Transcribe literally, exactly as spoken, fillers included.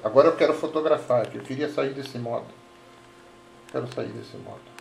Agora eu quero fotografar, eu queria sair desse modo. Quero sair desse modo.